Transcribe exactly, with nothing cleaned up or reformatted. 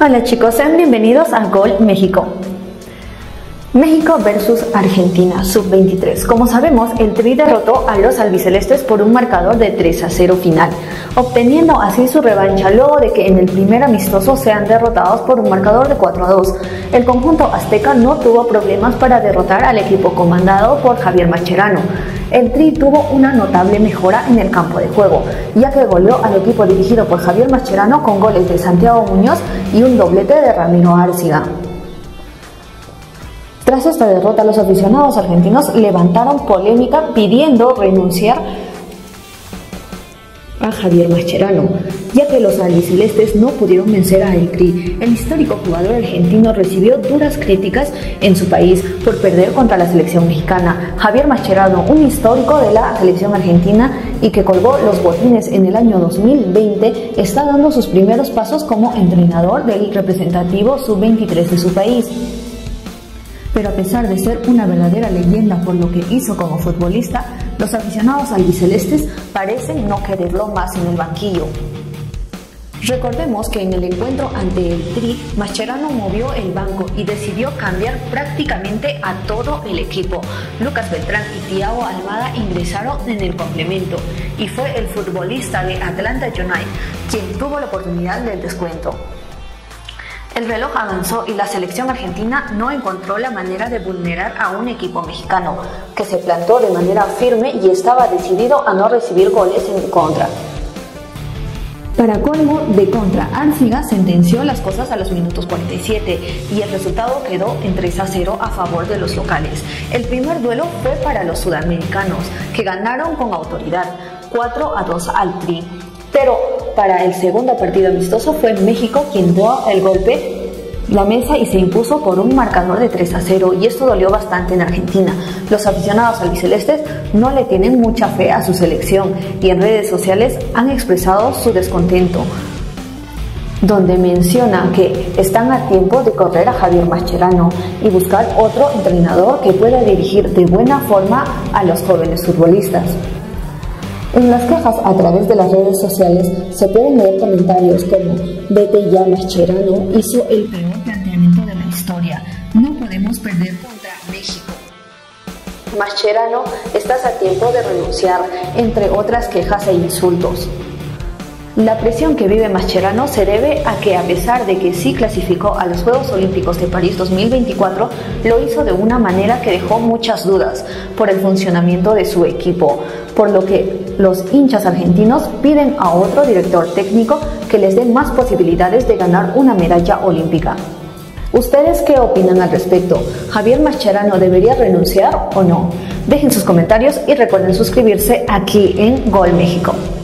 Hola chicos, sean bienvenidos a Gol México. México versus Argentina, sub veintitrés. Como sabemos, el Tri derrotó a los albicelestes por un marcador de tres a cero final, obteniendo así su revancha luego de que en el primer amistoso sean derrotados por un marcador de cuatro a dos. El conjunto azteca no tuvo problemas para derrotar al equipo comandado por Javier Mascherano. El Tri tuvo una notable mejora en el campo de juego, ya que goleó al equipo dirigido por Javier Mascherano con goles de Santiago Muñoz y un doblete de Ramiro Arciga. Tras esta derrota, los aficionados argentinos levantaron polémica pidiendo renunciar a Javier Mascherano, ya que los albicelestes no pudieron vencer a El Tri. El histórico jugador argentino recibió duras críticas en su país por perder contra la selección mexicana. Javier Mascherano, un histórico de la selección argentina y que colgó los botines en el año dos mil veinte, está dando sus primeros pasos como entrenador del representativo sub veintitrés de su país. Pero a pesar de ser una verdadera leyenda por lo que hizo como futbolista, los aficionados albicelestes parecen no quererlo más en el banquillo. Recordemos que en el encuentro ante el Tri, Mascherano movió el banco y decidió cambiar prácticamente a todo el equipo. Lucas Beltrán y Thiago Almada ingresaron en el complemento y fue el futbolista de Atlanta United quien tuvo la oportunidad del descuento. El reloj avanzó y la selección argentina no encontró la manera de vulnerar a un equipo mexicano, que se plantó de manera firme y estaba decidido a no recibir goles en contra. Para colmo de contra, Arciga sentenció las cosas a los minutos cuarenta y siete y el resultado quedó en tres a cero a favor de los locales. El primer duelo fue para los sudamericanos, que ganaron con autoridad, cuatro a dos al Tri. Pero para el segundo partido amistoso fue México quien dio el golpe la mesa y se impuso por un marcador de tres a cero, y esto dolió bastante en Argentina. Los aficionados albicelestes no le tienen mucha fe a su selección y en redes sociales han expresado su descontento, donde menciona que están a tiempo de correr a Javier Mascherano y buscar otro entrenador que pueda dirigir de buena forma a los jóvenes futbolistas. En las quejas a través de las redes sociales se pueden leer comentarios como "Vete ya, Mascherano hizo el peor planteamiento de la historia, no podemos perder contra México", "Mascherano, estás a tiempo de renunciar", entre otras quejas e insultos. La presión que vive Mascherano se debe a que, a pesar de que sí clasificó a los Juegos Olímpicos de París dos mil veinticuatro, lo hizo de una manera que dejó muchas dudas por el funcionamiento de su equipo, por lo que los hinchas argentinos piden a otro director técnico que les dé más posibilidades de ganar una medalla olímpica. ¿Ustedes qué opinan al respecto? ¿Javier Mascherano debería renunciar o no? Dejen sus comentarios y recuerden suscribirse aquí en Gol México.